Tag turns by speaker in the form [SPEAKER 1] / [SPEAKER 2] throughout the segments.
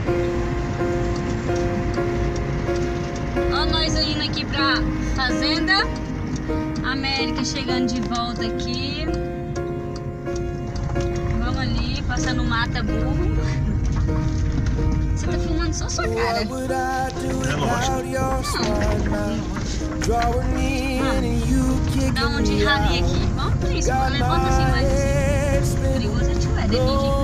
[SPEAKER 1] Ó, nós indo aqui pra Fazenda América, chegando de volta aqui. Vamos ali, passando mata burro. Você tá filmando só sua cara.
[SPEAKER 2] É lógico.
[SPEAKER 1] Dá um de rali aqui. Vamos pra isso, levanta assim mais assim. Perigoso é tio Éder vir aqui.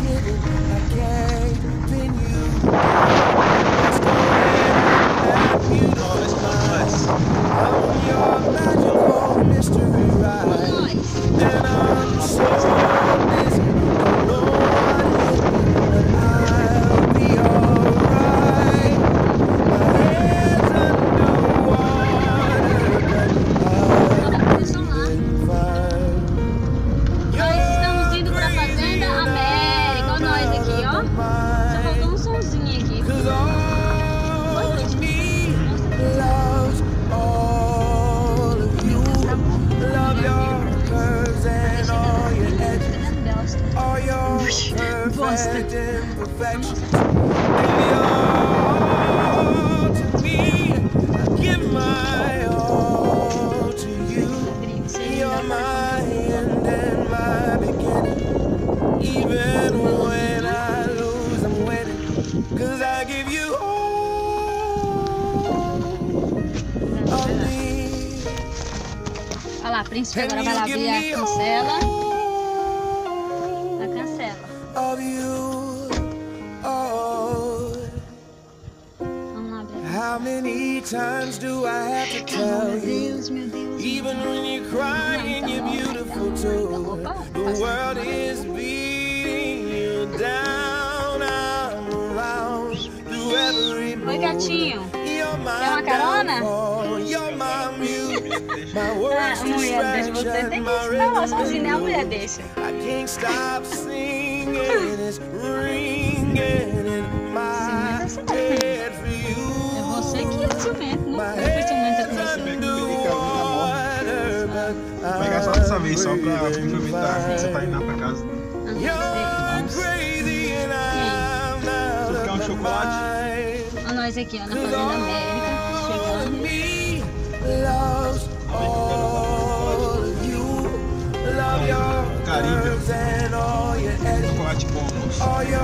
[SPEAKER 1] Olha lá, a príncipe agora vai lá abrir a cancela. A cancela. Vamos lá abrir.
[SPEAKER 3] How many times do I have to tell you?
[SPEAKER 1] Meu Deus.
[SPEAKER 3] Even when you're crying, you're beautiful too. The world is beating you down, I'm around through every
[SPEAKER 1] Oi, gatinho.
[SPEAKER 3] You're
[SPEAKER 1] Quer uma carona?
[SPEAKER 3] You're my muse, my
[SPEAKER 1] A
[SPEAKER 3] worst
[SPEAKER 1] mulher deixa você, tem que ensinar lá sozinha, né? A mulher deixa.
[SPEAKER 3] I can't stop singing, it's ringing in my head for you.
[SPEAKER 1] É você que é ciumento, não é que ciumento é com você.
[SPEAKER 2] Vou pegar só dessa vez, só pra complementar que você tá indo lá pra casa. Você quer um chocolate?
[SPEAKER 1] Olha nós aqui, ó, na Fazenda América, chegando.
[SPEAKER 2] Caribe. Chocolate bom, moço.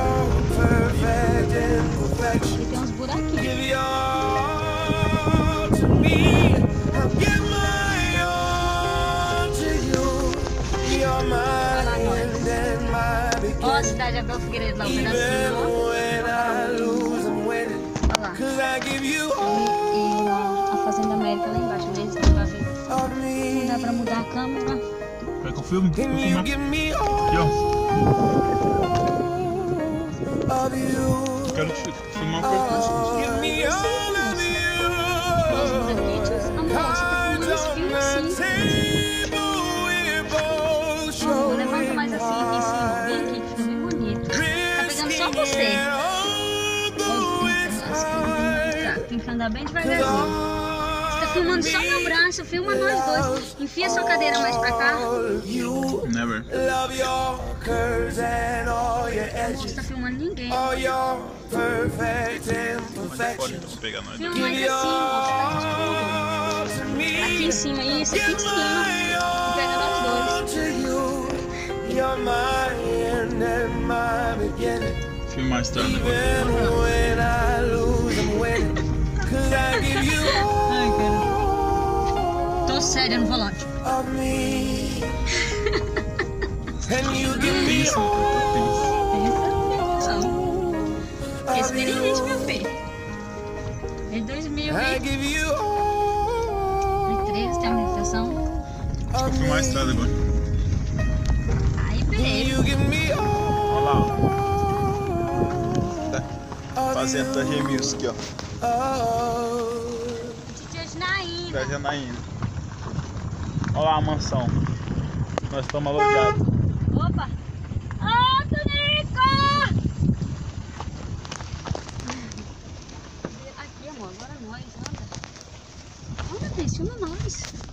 [SPEAKER 1] Aqui tem uns buraquinhos. Ó, a cidade de Abel Figueiredo lá, um pedacinho, ó. Olha lá. E a Fazenda América lá embaixo, mesmo que pra ver. Não dá pra mudar a câmera.
[SPEAKER 2] Quer que eu filme? Vou filmar. Aqui, ó. Quero te filmar um pouco.
[SPEAKER 1] Os buraquinhos, amor, você tá filmando esse filme assim. Amor, levanta mais assim, aqui em cima, bem aqui, fica bem bonito. Tá pegando só você. Tem que andar bem devagarzinho. Você tá filmando só meu braço, filma nós dois. Enfia sua cadeira mais pra cá.
[SPEAKER 2] Never.
[SPEAKER 1] Você tá filmando ninguém.
[SPEAKER 2] Pode pegar nós.
[SPEAKER 1] Filma mais assim, moço. Aqui em cima, isso, aqui em cima. E pega nós dois.
[SPEAKER 2] Filma mais tarde agora.
[SPEAKER 1] Ai, cara. Tô séria no volante.
[SPEAKER 2] Pensa,
[SPEAKER 1] Pensa, não. Experiente, meu filho. Em 2003, tem uma infecção.
[SPEAKER 2] acho que eu filmar a estrada agora.
[SPEAKER 1] Aí, beleza.
[SPEAKER 2] Olha lá, ó. Fazenda da Gemius aqui, ó.
[SPEAKER 1] Tia Janaína.
[SPEAKER 2] Da Janaína. Olha lá a mansão. Nós estamos alojados.
[SPEAKER 1] Opa! Ô, Tonico! Aqui, amor, agora nós, anda. Anda, Cris, filma nós.